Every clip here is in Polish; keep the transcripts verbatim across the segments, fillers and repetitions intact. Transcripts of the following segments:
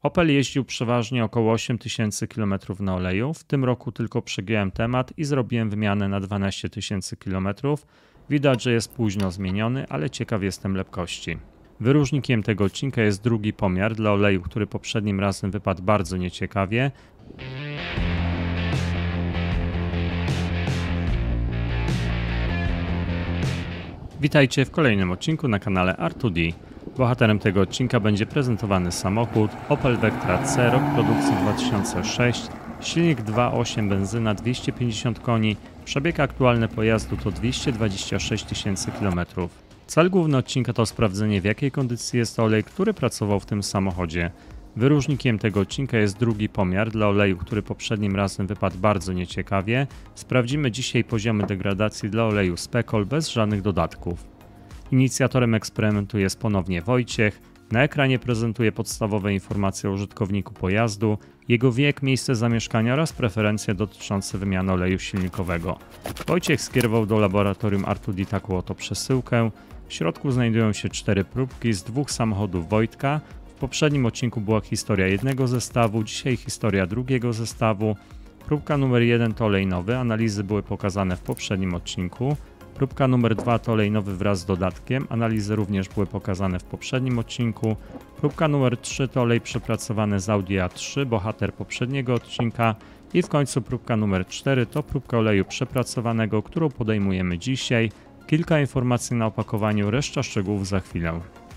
Opel jeździł przeważnie około osiem tysięcy kilometrów na oleju. W tym roku tylko przegiąłem temat i zrobiłem wymianę na dwanaście tysięcy kilometrów. Widać, że jest późno zmieniony, ale ciekaw jestem lepkości. Wyróżnikiem tego odcinka jest drugi pomiar dla oleju, który poprzednim razem wypadł bardzo nieciekawie. Witajcie w kolejnym odcinku na kanale R dwa D. Bohaterem tego odcinka będzie prezentowany samochód Opel Vectra C, rok produkcji dwa tysiące szósty, silnik dwa przecinek osiem benzyna, dwieście pięćdziesiąt koni, przebieg aktualny pojazdu to dwieście dwadzieścia sześć tysięcy kilometrów. Cel główny odcinka to sprawdzenie, w jakiej kondycji jest olej, który pracował w tym samochodzie. Wyróżnikiem tego odcinka jest drugi pomiar dla oleju, który poprzednim razem wypadł bardzo nieciekawie. Sprawdzimy dzisiaj poziomy degradacji dla oleju Specol bez żadnych dodatków. Inicjatorem eksperymentu jest ponownie Wojciech. Na ekranie prezentuje podstawowe informacje o użytkowniku pojazdu, jego wiek, miejsce zamieszkania oraz preferencje dotyczące wymiany oleju silnikowego. Wojciech skierował do laboratorium R dwa D taką oto przesyłkę. W środku znajdują się cztery próbki z dwóch samochodów Wojtka. W poprzednim odcinku była historia jednego zestawu, dzisiaj historia drugiego zestawu. Próbka numer jeden to olej nowy, analizy były pokazane w poprzednim odcinku. Próbka numer dwa to olej nowy wraz z dodatkiem, analizy również były pokazane w poprzednim odcinku. Próbka numer trzy to olej przepracowany z Audi A trzy, bohater poprzedniego odcinka. I w końcu próbka numer cztery to próbka oleju przepracowanego, którą podejmujemy dzisiaj. Kilka informacji na opakowaniu, reszta szczegółów za chwilę.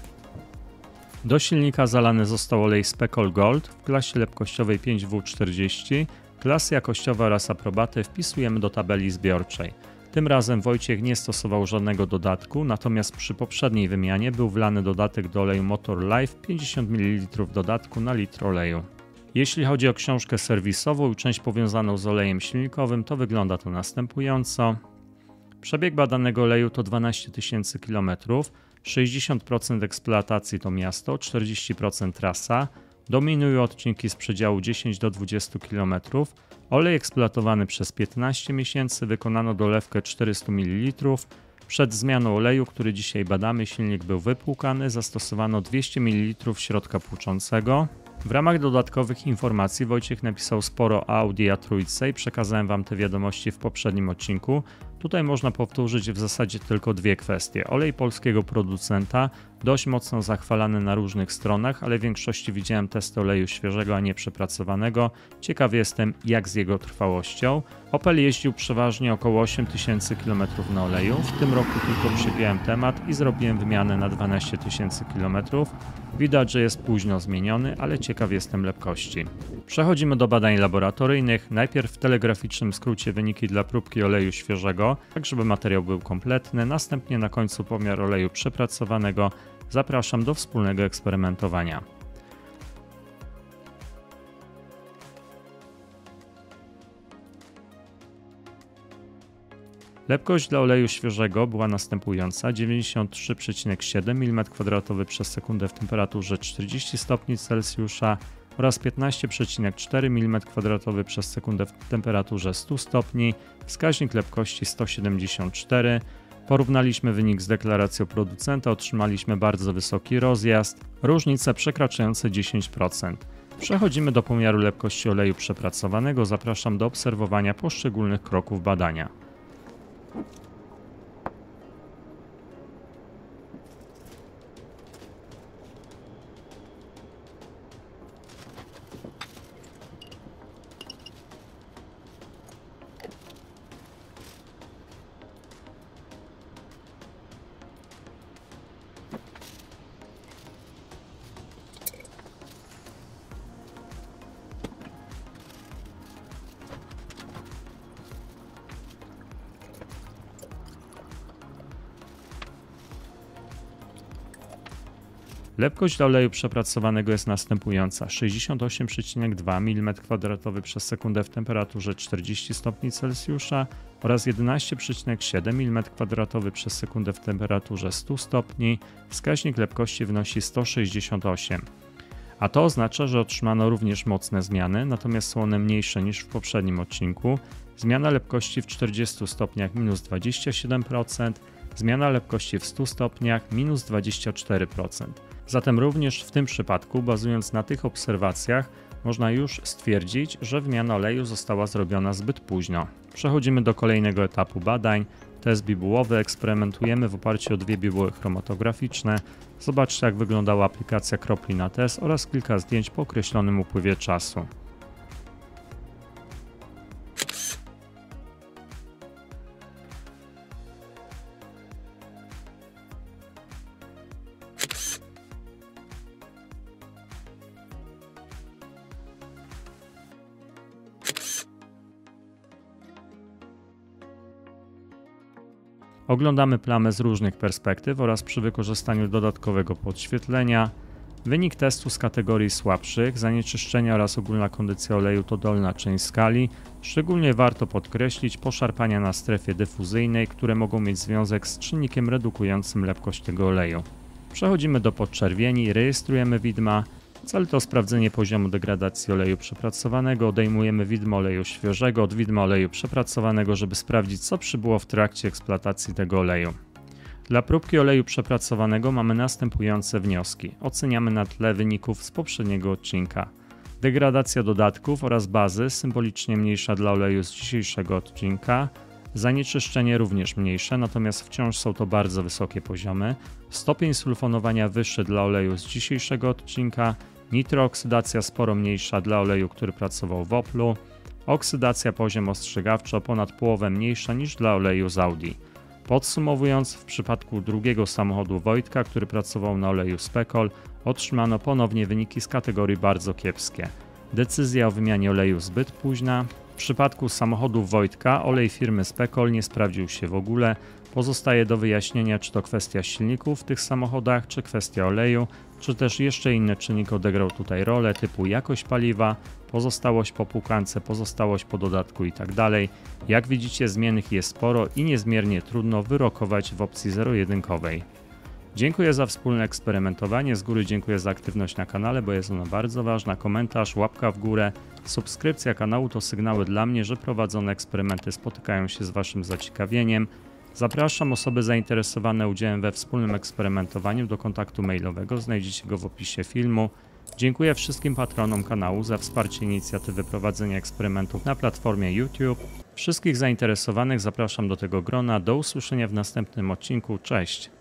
Do silnika zalany został olej Specol Gold w klasie lepkościowej pięć W czterdzieści. Klasy jakościowe oraz aprobatę wpisujemy do tabeli zbiorczej. Tym razem Wojciech nie stosował żadnego dodatku, natomiast przy poprzedniej wymianie był wlany dodatek do oleju Motor Life pięćdziesiąt mililitrów dodatku na litr oleju. Jeśli chodzi o książkę serwisową i część powiązaną z olejem silnikowym, to wygląda to następująco. Przebieg badanego oleju to dwanaście tysięcy kilometrów, sześćdziesiąt procent eksploatacji to miasto, czterdzieści procent trasa, dominują odcinki z przedziału dziesięć do dwudziestu kilometrów, olej eksploatowany przez piętnaście miesięcy, wykonano dolewkę czterysta mililitrów. Przed zmianą oleju, który dzisiaj badamy, silnik był wypłukany, zastosowano dwieście mililitrów środka płuczącego. W ramach dodatkowych informacji Wojciech napisał sporo o Audi A trzy i przekazałem Wam te wiadomości w poprzednim odcinku. Tutaj można powtórzyć w zasadzie tylko dwie kwestie. Olej polskiego producenta, dość mocno zachwalany na różnych stronach, ale w większości widziałem testy oleju świeżego, a nie przepracowanego. Ciekaw jestem, jak z jego trwałością. Opel jeździł przeważnie około osiem tysięcy kilometrów na oleju. W tym roku tylko przegiąłem temat i zrobiłem wymianę na dwanaście tysięcy kilometrów. Widać, że jest późno zmieniony, ale ciekaw jestem lepkości. Przechodzimy do badań laboratoryjnych. Najpierw w telegraficznym skrócie wyniki dla próbki oleju świeżego, tak żeby materiał był kompletny. Następnie na końcu pomiar oleju przepracowanego. Zapraszam do wspólnego eksperymentowania. Lepkość dla oleju świeżego była następująca: dziewięćdziesiąt trzy przecinek siedem milimetrów kwadratowych przez sekundę w temperaturze czterdzieści stopni Celsjusza oraz piętnaście przecinek cztery milimetra kwadratowych przez sekundę w temperaturze stu stopni, wskaźnik lepkości sto siedemdziesiąt cztery. Porównaliśmy wynik z deklaracją producenta, otrzymaliśmy bardzo wysoki rozjazd, różnice przekraczające dziesięć procent. Przechodzimy do pomiaru lepkości oleju przepracowanego, zapraszam do obserwowania poszczególnych kroków badania. Lepkość dla oleju przepracowanego jest następująca: sześćdziesiąt osiem przecinek dwa milimetra kwadratowych przez sekundę w temperaturze czterdzieści stopni Celsjusza oraz jedenaście przecinek siedem milimetra kwadratowych przez sekundę w temperaturze stu stopni. Wskaźnik lepkości wynosi sto sześćdziesiąt osiem. A to oznacza, że otrzymano również mocne zmiany, natomiast są one mniejsze niż w poprzednim odcinku. Zmiana lepkości w czterdziestu stopniach minus dwadzieścia siedem procent, zmiana lepkości w stu stopniach minus dwadzieścia cztery procent. Zatem również w tym przypadku, bazując na tych obserwacjach, można już stwierdzić, że wymiana oleju została zrobiona zbyt późno. Przechodzimy do kolejnego etapu badań. Test bibułowy. Eksperymentujemy w oparciu o dwie bibuły chromatograficzne. Zobaczcie, jak wyglądała aplikacja kropli na test oraz kilka zdjęć po określonym upływie czasu. Oglądamy plamę z różnych perspektyw oraz przy wykorzystaniu dodatkowego podświetlenia. Wynik testu z kategorii słabszych, zanieczyszczenia oraz ogólna kondycja oleju to dolna część skali. Szczególnie warto podkreślić poszarpania na strefie dyfuzyjnej, które mogą mieć związek z czynnikiem redukującym lepkość tego oleju. Przechodzimy do podczerwieni, rejestrujemy widma. Cel to sprawdzenie poziomu degradacji oleju przepracowanego. Odejmujemy widmo oleju świeżego od widma oleju przepracowanego, żeby sprawdzić, co przybyło w trakcie eksploatacji tego oleju. Dla próbki oleju przepracowanego mamy następujące wnioski. Oceniamy na tle wyników z poprzedniego odcinka. Degradacja dodatków oraz bazy symbolicznie mniejsza dla oleju z dzisiejszego odcinka. Zanieczyszczenie również mniejsze, natomiast wciąż są to bardzo wysokie poziomy. Stopień sulfonowania wyższy dla oleju z dzisiejszego odcinka. Nitrooksydacja sporo mniejsza dla oleju, który pracował w Oplu. Oksydacja poziom ostrzegawczo ponad połowę mniejsza niż dla oleju z Audi. Podsumowując, w przypadku drugiego samochodu Wojtka, który pracował na oleju Specol, otrzymano ponownie wyniki z kategorii bardzo kiepskie. Decyzja o wymianie oleju zbyt późna. W przypadku samochodu Wojtka olej firmy Specol nie sprawdził się w ogóle. Pozostaje do wyjaśnienia, czy to kwestia silników w tych samochodach, czy kwestia oleju, czy też jeszcze inny czynnik odegrał tutaj rolę, typu jakość paliwa, pozostałość po płukance, pozostałość po dodatku itd. Jak widzicie, zmiennych jest sporo i niezmiernie trudno wyrokować w opcji zero-jedynkowej. Dziękuję za wspólne eksperymentowanie, z góry dziękuję za aktywność na kanale, bo jest ona bardzo ważna. Komentarz, łapka w górę, subskrypcja kanału to sygnały dla mnie, że prowadzone eksperymenty spotykają się z Waszym zaciekawieniem. Zapraszam osoby zainteresowane udziałem we wspólnym eksperymentowaniu do kontaktu mailowego, znajdziecie go w opisie filmu. Dziękuję wszystkim patronom kanału za wsparcie inicjatywy prowadzenia eksperymentów na platformie YouTube. Wszystkich zainteresowanych zapraszam do tego grona. Do usłyszenia w następnym odcinku. Cześć!